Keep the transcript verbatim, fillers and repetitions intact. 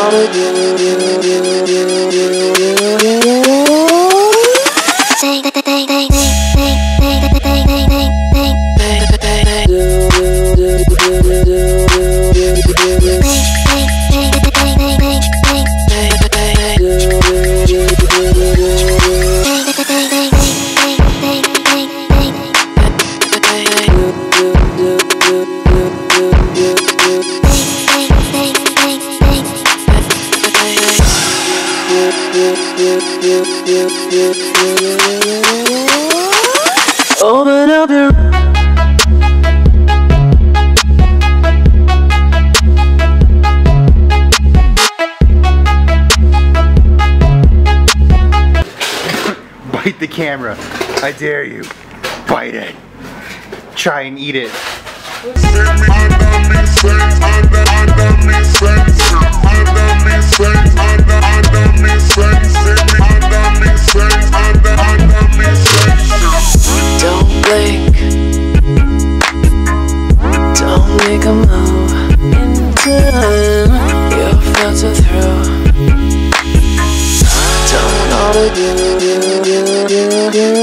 Open up your bite the camera. I dare you. Bite it. Try and eat it. Don't blink. Don't make a move. In time, you'll filter through. Don't know what to do.